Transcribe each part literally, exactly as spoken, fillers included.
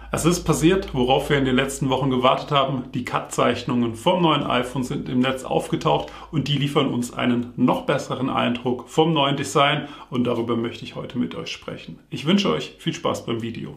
Es ist passiert, worauf wir in den letzten Wochen gewartet haben. Die Cut-Zeichnungen vom neuen iPhone sind im Netz aufgetaucht und die liefern uns einen noch besseren Eindruck vom neuen Design und darüber möchte ich heute mit euch sprechen. Ich wünsche euch viel Spaß beim Video.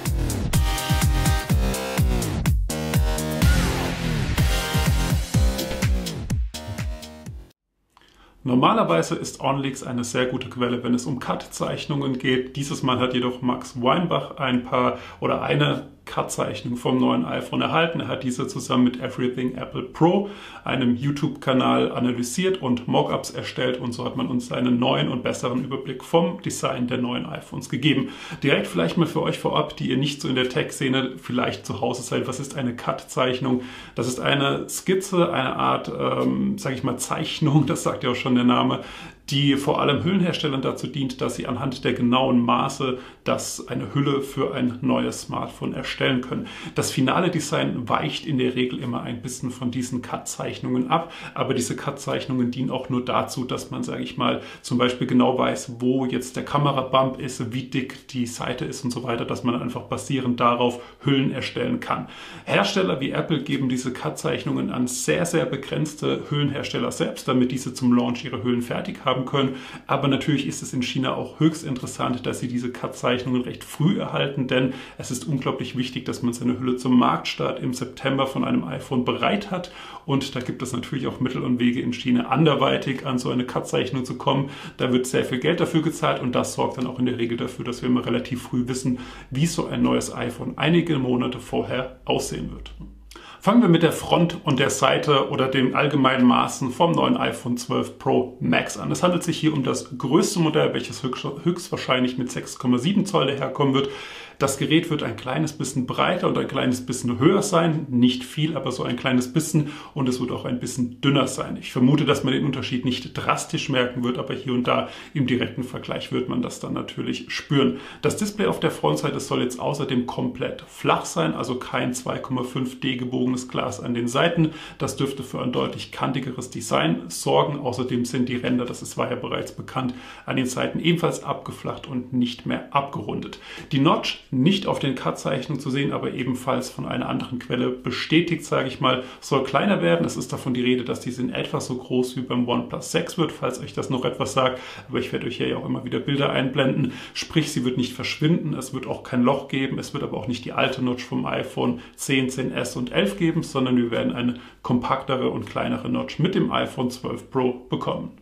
Normalerweise ist OnLeaks eine sehr gute Quelle, wenn es um Cut-Zeichnungen geht. Dieses Mal hat jedoch Max Weinbach ein paar oder eine Cut-Zeichnung vom neuen iPhone erhalten. Er hat diese zusammen mit Everything Apple Pro, einem YouTube-Kanal, analysiert und Mockups erstellt und so hat man uns einen neuen und besseren Überblick vom Design der neuen iPhones gegeben. Direkt vielleicht mal für euch vorab, die ihr nicht so in der Tech-Szene vielleicht zu Hause seid. Was ist eine Cut-Zeichnung? Das ist eine Skizze, eine Art, ähm, sage ich mal, Zeichnung, das sagt ja auch schon der Name, die vor allem Hüllenherstellern dazu dient, dass sie anhand der genauen Maße das eine Hülle für ein neues Smartphone erstellen können. Das finale Design weicht in der Regel immer ein bisschen von diesen Cut-Zeichnungen ab, aber diese Cut-Zeichnungen dienen auch nur dazu, dass man, sage ich mal, zum Beispiel genau weiß, wo jetzt der Kamerabump ist, wie dick die Seite ist und so weiter, dass man einfach basierend darauf Hüllen erstellen kann. Hersteller wie Apple geben diese Cut-Zeichnungen an sehr, sehr begrenzte Hüllenhersteller selbst, damit diese zum Launch ihre Hüllen fertig haben können. Aber natürlich ist es in China auch höchst interessant, dass sie diese Cut-Zeichnungen recht früh erhalten, denn es ist unglaublich wichtig, dass man seine Hülle zum Marktstart im September von einem iPhone bereit hat. Und da gibt es natürlich auch Mittel und Wege in China anderweitig an so eine Cut-Zeichnung zu kommen. Da wird sehr viel Geld dafür gezahlt und das sorgt dann auch in der Regel dafür, dass wir immer relativ früh wissen, wie so ein neues iPhone einige Monate vorher aussehen wird. Fangen wir mit der Front und der Seite oder den allgemeinen Maßen vom neuen iPhone zwölf Pro Max an. Es handelt sich hier um das größte Modell, welches höchstwahrscheinlich mit sechs Komma sieben Zoll daherkommen wird. Das Gerät wird ein kleines bisschen breiter und ein kleines bisschen höher sein. Nicht viel, aber so ein kleines bisschen. Und es wird auch ein bisschen dünner sein. Ich vermute, dass man den Unterschied nicht drastisch merken wird, aber hier und da im direkten Vergleich wird man das dann natürlich spüren. Das Display auf der Frontseite soll jetzt außerdem komplett flach sein, also kein zwei Komma fünf D gebogenes Glas an den Seiten. Das dürfte für ein deutlich kantigeres Design sorgen. Außerdem sind die Ränder, das war ja bereits bekannt, an den Seiten ebenfalls abgeflacht und nicht mehr abgerundet. Die Notch nicht auf den Cut-Zeichnungen zu sehen, aber ebenfalls von einer anderen Quelle bestätigt, sage ich mal, soll kleiner werden. Es ist davon die Rede, dass diese in etwa so groß wie beim OnePlus sechs wird, falls euch das noch etwas sagt. Aber ich werde euch hier ja auch immer wieder Bilder einblenden. Sprich, sie wird nicht verschwinden, es wird auch kein Loch geben, es wird aber auch nicht die alte Notch vom iPhone zehn, zehn S und elf geben, sondern wir werden eine kompaktere und kleinere Notch mit dem iPhone zwölf Pro bekommen.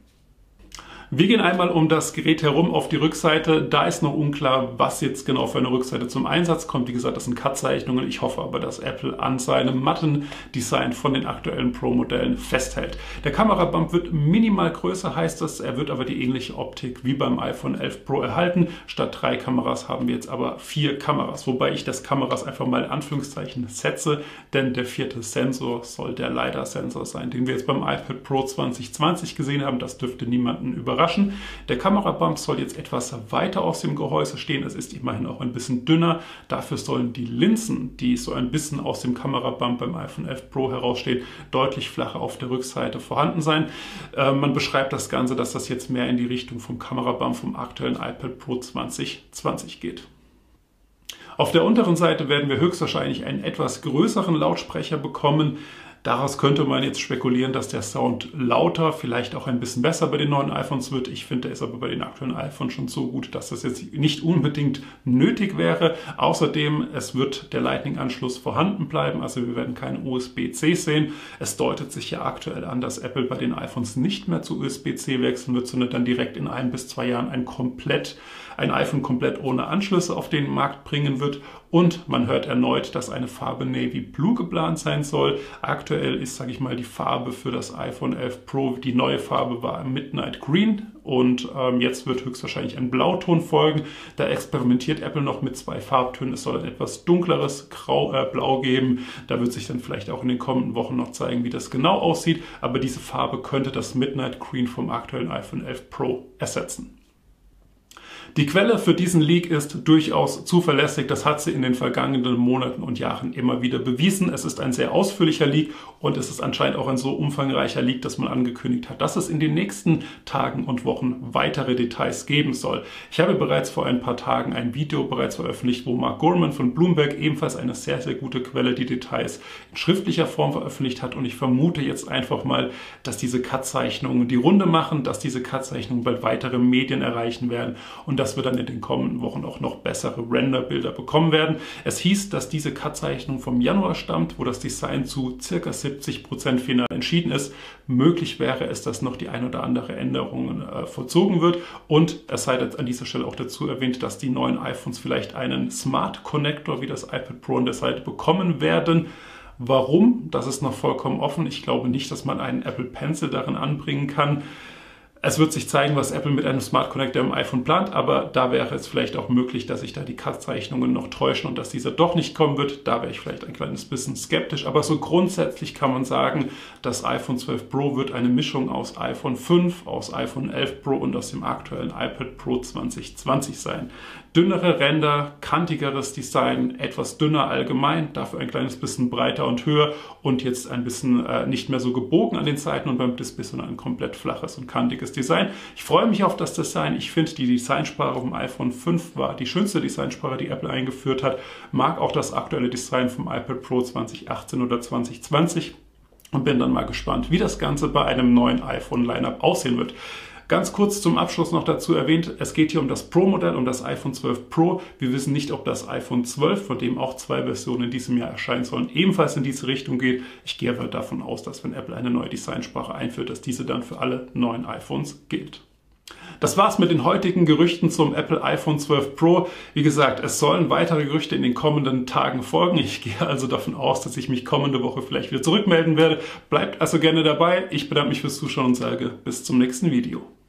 Wir gehen einmal um das Gerät herum auf die Rückseite. Da ist noch unklar, was jetzt genau für eine Rückseite zum Einsatz kommt. Wie gesagt, das sind Cut-Zeichnungen. Ich hoffe aber, dass Apple an seinem matten Design von den aktuellen Pro-Modellen festhält. Der Kamerabump wird minimal größer, heißt das. Er wird aber die ähnliche Optik wie beim iPhone elf Pro erhalten. Statt drei Kameras haben wir jetzt aber vier Kameras, wobei ich das Kameras einfach mal in Anführungszeichen setze, denn der vierte Sensor soll der LiDAR-Sensor sein, den wir jetzt beim iPad Pro zwanzig zwanzig gesehen haben. Das dürfte niemanden überraschen. Der Kamerabump soll jetzt etwas weiter aus dem Gehäuse stehen. Es ist immerhin auch ein bisschen dünner. Dafür sollen die Linsen, die so ein bisschen aus dem Kamerabump beim iPhone elf Pro herausstehen, deutlich flacher auf der Rückseite vorhanden sein. Äh, man beschreibt das Ganze, dass das jetzt mehr in die Richtung vom Kamerabump vom aktuellen iPad Pro zwanzig zwanzig geht. Auf der unteren Seite werden wir höchstwahrscheinlich einen etwas größeren Lautsprecher bekommen. Daraus könnte man jetzt spekulieren, dass der Sound lauter, vielleicht auch ein bisschen besser bei den neuen iPhones wird. Ich finde, der ist aber bei den aktuellen iPhones schon so gut, dass das jetzt nicht unbedingt nötig wäre. Außerdem, es wird der Lightning-Anschluss vorhanden bleiben, also wir werden keinen U S B C sehen. Es deutet sich ja aktuell an, dass Apple bei den iPhones nicht mehr zu U S B C wechseln wird, sondern dann direkt in ein bis zwei Jahren ein komplett ein iPhone komplett ohne Anschlüsse auf den Markt bringen wird. Und man hört erneut, dass eine Farbe Navy Blue geplant sein soll. Aktuell ist, sage ich mal, die Farbe für das iPhone elf Pro, die neue Farbe war Midnight Green und ähm, jetzt wird höchstwahrscheinlich ein Blauton folgen. Da experimentiert Apple noch mit zwei Farbtönen. Es soll ein etwas dunkleres Grau, äh, Blau geben. Da wird sich dann vielleicht auch in den kommenden Wochen noch zeigen, wie das genau aussieht. Aber diese Farbe könnte das Midnight Green vom aktuellen iPhone elf Pro ersetzen. Die Quelle für diesen Leak ist durchaus zuverlässig. Das hat sie in den vergangenen Monaten und Jahren immer wieder bewiesen. Es ist ein sehr ausführlicher Leak und es ist anscheinend auch ein so umfangreicher Leak, dass man angekündigt hat, dass es in den nächsten Tagen und Wochen weitere Details geben soll. Ich habe bereits vor ein paar Tagen ein Video bereits veröffentlicht, wo Mark Gurman von Bloomberg, ebenfalls eine sehr, sehr gute Quelle, die Details in schriftlicher Form veröffentlicht hat. Und ich vermute jetzt einfach mal, dass diese Cut-Zeichnungen die Runde machen, dass diese Cut-Zeichnungen bald weitere Medien erreichen werden und dass wir dann in den kommenden Wochen auch noch bessere Render-Bilder bekommen werden. Es hieß, dass diese Cut-Zeichnung vom Januar stammt, wo das Design zu ca. siebzig Prozent final entschieden ist. Möglich wäre es, dass noch die ein oder andere Änderung äh, vollzogen wird. Und es sei jetzt an dieser Stelle auch dazu erwähnt, dass die neuen iPhones vielleicht einen Smart Connector wie das iPad Pro an der Seite bekommen werden. Warum? Das ist noch vollkommen offen. Ich glaube nicht, dass man einen Apple Pencil darin anbringen kann. Es wird sich zeigen, was Apple mit einem Smart Connector im iPhone plant, aber da wäre es vielleicht auch möglich, dass sich da die Cut-Zeichnungen noch täuschen und dass dieser doch nicht kommen wird. Da wäre ich vielleicht ein kleines bisschen skeptisch, aber so grundsätzlich kann man sagen, das iPhone zwölf Pro wird eine Mischung aus iPhone fünf, aus iPhone elf Pro und aus dem aktuellen iPad Pro zwanzig zwanzig sein. Dünnere Ränder, kantigeres Design, etwas dünner allgemein, dafür ein kleines bisschen breiter und höher und jetzt ein bisschen äh, nicht mehr so gebogen an den Seiten und beim Display, sondern ein komplett flaches und kantiges Design. Ich freue mich auf das Design. Ich finde, die Designsprache vom iPhone fünf war die schönste Designsprache, die Apple eingeführt hat. Mag auch das aktuelle Design vom iPad Pro zwanzig achtzehn oder zwanzig zwanzig und bin dann mal gespannt, wie das Ganze bei einem neuen iPhone-Lineup aussehen wird. Ganz kurz zum Abschluss noch dazu erwähnt, es geht hier um das Pro-Modell, um das iPhone zwölf Pro. Wir wissen nicht, ob das iPhone zwölf, von dem auch zwei Versionen in diesem Jahr erscheinen sollen, ebenfalls in diese Richtung geht. Ich gehe aber davon aus, dass wenn Apple eine neue Designsprache einführt, dass diese dann für alle neuen iPhones gilt. Das war's mit den heutigen Gerüchten zum Apple iPhone zwölf Pro. Wie gesagt, es sollen weitere Gerüchte in den kommenden Tagen folgen. Ich gehe also davon aus, dass ich mich kommende Woche vielleicht wieder zurückmelden werde. Bleibt also gerne dabei. Ich bedanke mich fürs Zuschauen und sage bis zum nächsten Video.